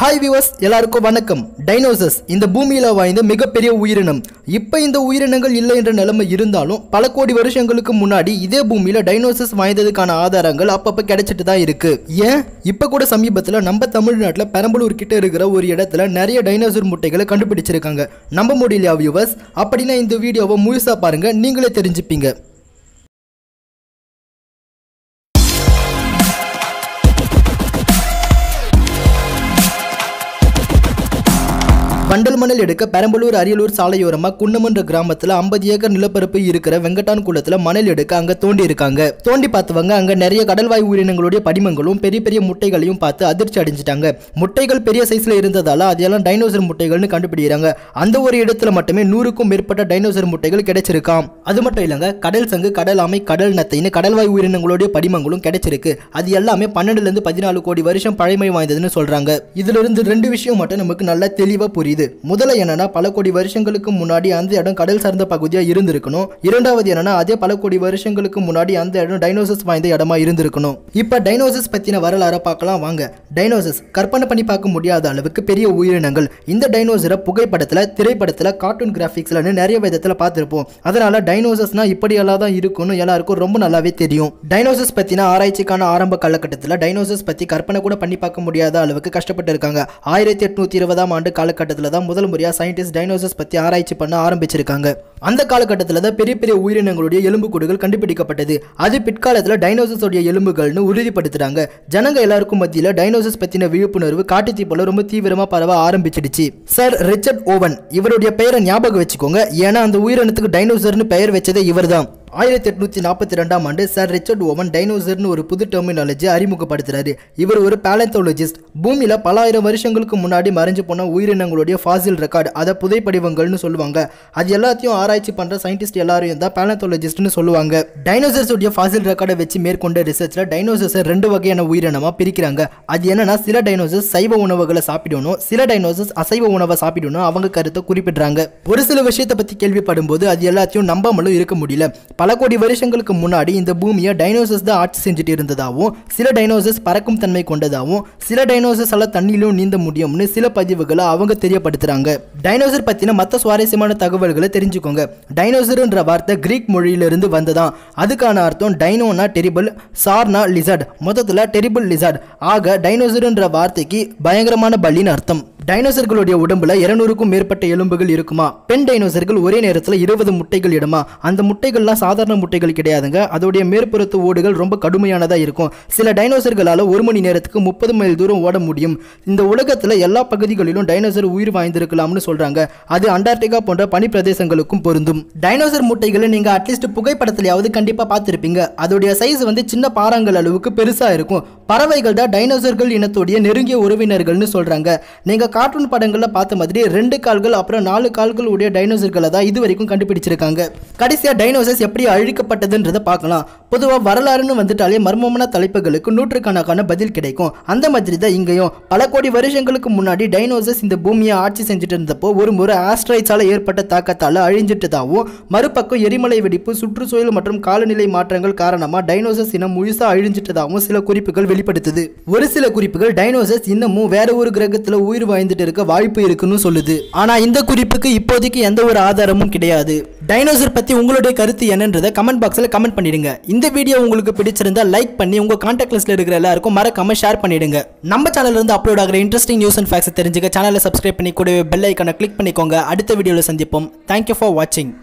Hi viewers, எல்லாருக்கும் வணக்கம். Dinosaurs இந்த பூமியில வாழ்ந்த மிகப்பெரிய உயிரினம். இப்போ இந்த உயிரினங்கள் இல்லை என்ற நிலைமை இருந்தாலும் பல கோடி வருஷங்களுக்கு முன்னாடி இதே பூமியில டைனோசர்ஸ் வாழ்ந்ததுக்கான ஆதாரங்கள் அப்பப்ப கிடைச்சிட்டு தான் இருக்கு. ஏன் இப்போ கூட சமீபத்தில் நம்ம தமிழ்நாட்டில் பெரம்பலூர் கிட்ட இருக்கிற ஒரு இடத்துல நிறைய டைனோசர் முட்டைகளை கண்டுபிடிச்சிருக்காங்க. நம்ப முடியலையா வியூவர்ஸ்? அப்படின்னா இந்த வீடியோவை முழுசா பாருங்க, நீங்களே தெரிஞ்சுப்பீங்க. வண்டல் மணல் எடுக்க பெரம்பலூர் அரியலூர் சாலையோரமா குன்னமன்ற கிராமத்துல 50 ஏக்கர் நிலப்பரப்பு இருக்கிற வெங்கட்டான் குளத்துல மணல் எடுக்க அங்க தோண்டி இருக்காங்க. தோண்டி பார்த்தவங்க அங்க நிறைய கடல்வாய் உயிரினங்களுடைய படிமங்களும் பெரிய பெரிய முட்டைகளையும் பார்த்து அதிர்ச்சி அடைஞ்சிட்டாங்க. முட்டைகள் பெரிய சைஸ்ல இருந்ததால அதெல்லாம் டைனோசர் முட்டைகள்னு கண்டுபிடிக்கிறாங்க. அந்த ஒரு இடத்துல மட்டுமே 100க்கும் மேற்பட்ட டைனோசர் முட்டைகள் கிடைச்சிருக்காம். அது மட்டும் இல்லங்க, கடல் சங்கு, கடல் ஆமை, கடல் நத்தைன்னு கடல்வாய் உயிரினங்களுடைய படிமங்களும் கிடைச்சிருக்கு. அது எல்லாமே 12 இருந்து 14 கோடி வருஷம் பழமை வாய்ந்ததுன்னு சொல்றாங்க. இதுல இருந்து 2 விஷயம் மட்டும் நமக்கு நல்லா தெளிவா புரியுது. முதல்ல என்னன்னா, பல கோடி வருஷங்களுக்கு முன்னாடி அந்த இடம் கடல் சார்ந்த பகுதியா இருந்திருக்கணும். இரண்டாவது என்னன்னா, அதே பல கோடி வருஷங்களுக்கு முன்னாடி அந்த இடம் டைனோசர்ஸ் வாய்ந்த இடமா இருந்திருக்கணும். இப்ப டைனோசர்ஸ் பத்தின வரலாறை பார்க்கலாம் வாங்க. டைனோசர்ஸ் கற்பனை பண்ணி பார்க்க முடியாத அளவுக்கு பெரிய உயிரினங்கள். இந்த டைனோசரை புகைப்படத்துல, திரைப்படத்துல, கார்ட்டூன் கிராபிக்ஸ்ல நிறைய விதத்துல பார்த்திருப்போம். அதனால டைனோசர்ஸ்னா இப்படி எல்லாம் தான் இருக்கும்னு எல்லாருக்கும் ரொம்ப நல்லாவே தெரியும். டைனோசர்ஸ் பத்தின ஆராய்ச்சிக்கான ஆரம்ப காலகட்டத்தில் டைனோசர்ஸ் பத்தி கற்பனை கூட பண்ணி பார்க்க முடியாத அளவுக்கு கஷ்டப்பட்டு இருக்காங்க. 1820ஆம் ஆண்டு காலகட்டத்தில் தான் முதல் முறையா சயின்டிஸ்ட் டைனோசர்ஸ் பத்தி ஆராய்ச்சி பண்ண ஆரம்பிச்சிருக்காங்க. அந்த காலகட்டத்தில் தான் பெரிய பெரிய உயிரினங்களுடைய எலும்புக்கூடுகள் கண்டுபிடிக்கப்பட்டது. அது பிற்காலத்தில் டைனோசர்ஸ் உடைய எலும்புகள்னு உறுதிப்படுத்துறாங்க. ஜனங்க எல்லாருக்கும் மத்தியில் டைனோசர்ஸ் பத்தின விழிப்புணர்வு காட்டுத்தீ போல ரொம்ப தீவிரமா பரவ ஆரம்பிச்சிடுச்சு. சர் ரிச்சர்ட் ஓவன் இவருடைய பெயரை ஞாபகம் வச்சுக்கோங்க, ஏன்னா அந்த உயிரினத்துக்கு டைனோசர்னு பெயர் வச்சதே இவர்தான். 1842ஆம் ஆண்டு சர் ரிச்சர்ட் ஓவன் டைனோசர்னு ஒரு புது டெர்மினாலஜி அறிமுகப்படுத்துறாரு. இவர் ஒரு பேலந்தோலஜிஸ்ட். பூமியில பல ஆயிரம் வருஷங்களுக்கு முன்னாடி மறைஞ்சு போன உயிரினங்களுடைய ஃபாசில் ரெக்கார்டு, அதை புதைப்படிவங்கள்னு சொல்லுவாங்க. அது எல்லாத்தையும் ஆராய்ச்சி பண்ற சயின்டிஸ்ட் எல்லாரையும் தான் பேலந்தோலஜிஸ்ட்னு சொல்லுவாங்க. டைனோசர்ஸ் உடைய ஃபாசில் ரெக்கார்டை வச்சு மேற்கொண்ட ரிசர்ச்ல டைனோசர்ஸ் 2 வகையான உயிரினமா பிரிக்கிறாங்க. அது என்னன்னா, சில டைனோசர்ஸ் சைவ உணவுகளை சாப்பிடணும், சில டைனோசர்ஸ் அசைவ உணவை சாப்பிடணும். அவங்க கருத்தை குறிப்பிடுறாங்க. ஒரு சில விஷயத்தை பத்தி கேள்விப்படும் போது அது எல்லாத்தையும் நம்பாமலும் இருக்க முடியல. பல கோடி வருஷங்களுக்கு முன்னாடி இந்த பூமியை டைனோசர்ஸ் தான் ஆட்சி செஞ்சுட்டு இருந்ததாகவும், சில டைனோசர்ஸ் பறக்கும் தன்மை கொண்டதாகவும், சில டைனோசர்ஸால தண்ணியிலும் நீந்த முடியும்னு சில பதிவுகளை அவங்க தெரியப்படுத்துறாங்க. டைனோசர் பத்தின மற்ற சுவாரஸ்யமான தகவல்களை தெரிஞ்சுக்கோங்க. டைனோசர்ன்ற வார்த்தை கிரீக் மொழியிலிருந்து வந்ததான். அதுக்கான அர்த்தம் டைனோனா டெரிபிள், சார்னா லிசர்ட், மொத்தத்துல டெரிபிள் லிசர்ட். ஆக டைனோசர்ன்ற வார்த்தைக்கு பயங்கரமான பலின்னு அர்த்தம். டைனோசர்களுடைய உடம்புல 200க்கும் மேற்பட்ட எலும்புகள் இருக்குமா. பெண் டைனோசர்கள் ஒரே நேரத்தில் 20 முட்டைகள் இடுமா. அந்த முட்டைகள்லாம் சாதாரண முட்டைகள் கிடையாதுங்க. அதோடைய மேற்புறத்து ஓடுகள் ரொம்ப கடுமையானதா இருக்கும். சில டைனோசர்களால 1 மணி நேரத்துக்கு 30 மைல் தூரம் ஓட முடியும். இந்த உலகத்துல எல்லா பகுதிகளிலும் டைனோசர் உயிர் வாய்ந்திருக்கலாம்னு சொல்றாங்க. அது அண்டார்டிகா போன்ற பனி பிரதேசங்களுக்கும் பொருந்தும். டைனோசர் முட்டைகளை நீங்க அட்லீஸ்ட் புகைப்படத்திலேயாவது கண்டிப்பா பார்த்திருப்பீங்க. அதோடைய சைஸ் சின்ன பாறாங்கல் அளவுக்கு பெருசா இருக்கும். பறவைகள் தான் டைனோசர்கள் இனத்துடைய நெருங்கிய உறவினர்கள்னு சொல்றாங்க. நீங்க கார்ட்டூன் படங்கள்ல பார்த்த மாதிரி 2 கால்கள் அப்புறம் 4 கால்கள் உடைய டைனோசர்களை தான் இது வரைக்கும் கண்டுபிடிச்சிருக்காங்க. கடைசியா டைனோசர்ஸ் எப்படி அழிக்கப்பட்டதுன்றதை பார்க்கலாம். பொதுவா வரலாறுன்னு வந்துட்டாலே மர்மமான தலைப்புகளுக்கு நூற்றுக்கணக்கான பதில் கிடைக்கும். அந்த மாதிரி தான் இங்கேயும் பல கோடி வருஷங்களுக்கு முன்னாடி டைனோசர்ஸ் இந்த பூமியை ஆட்சி செஞ்சுட்டு இருந்தப்போ ஒரு முறை ஆஸ்ட்ராய்ட்ஸால ஏற்பட்ட தாக்கத்தால அழிஞ்சிட்டதாகவும், மறுபக்கம் எரிமலை வெடிப்பு, சுற்றுச்சூழல் மற்றும் காலநிலை மாற்றங்கள் காரணமா டைனோசர்ஸ் இனம் முழுசா அழிஞ்சிட்டதாகவும் சில குறிப்புகள் வெளிப்படுத்துது. ஒரு சில குறிப்புகள் டைனோசர்ஸ் இன்னமும் வேற ஒரு கிரகத்துல உயிர் வாழ்ந்துட்டு இருக்க வாய்ப்பு இருக்குன்னு சொல்லுது. ஆனா இந்த குறிப்புக்கு இப்போதைக்கு எந்த ஒரு ஆதாரமும் கிடையாது. டைனோசர் பத்தி உங்களுடைய கருத்து என்னன்றதை கமெண்ட் பாக்ஸ்ல கமெண்ட் பண்ணிடுங்க. இந்த வீடியோ உங்களுக்கு பிடிச்சிருந்தா லைக் பண்ணி உங்க கான்டாக்ட் லிஸ்ட்ல இருக்கிற எல்லாருக்கும் மறக்காம ஷேர் பண்ணிடுங்க. நம்ம சேனல்ல இருந்து அப்லோட் ஆகிற இன்ட்ரெஸ்டிங் நியூஸ் அண்ட் ஃபேக்ட்ஸ் தெரிஞ்சுக்க சேனலை சப்ஸ்கிரைப் பண்ணி கூடவே பெல் ஐகானை கிளிக் பண்ணிக்கோங்க. அடுத்த வீடியோல சந்திப்போம். Thank you for watching.